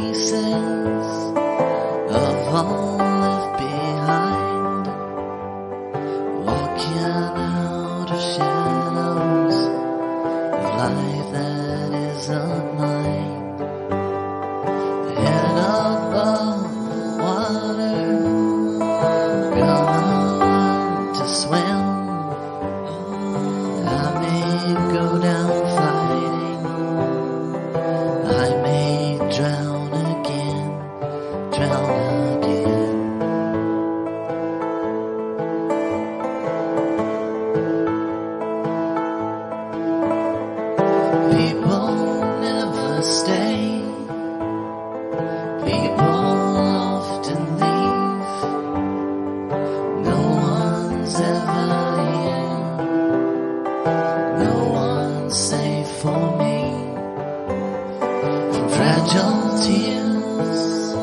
pieces of all left behind, walking out of shadows of life that isn't mine. Head above water, gonna learn to swim. I may go down fighting, I may drown again, drown again. People never stay, people often leave. No one's ever here, no one's safe for me. From fragile tears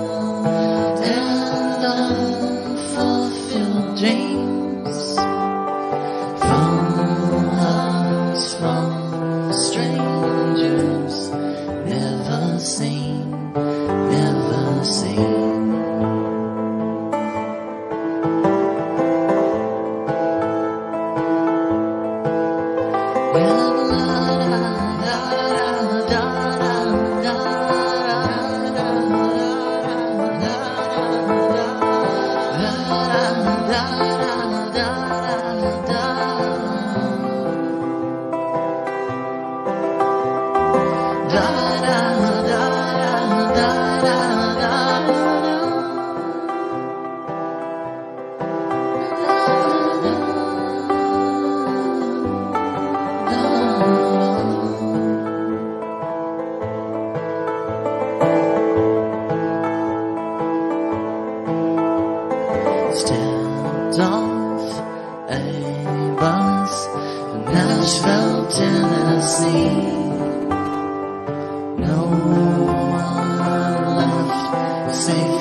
and unfulfilled dreams, from hugs from strangers never seen, never seen. Stepped off a bus in Nashville, Tennessee. No one left safe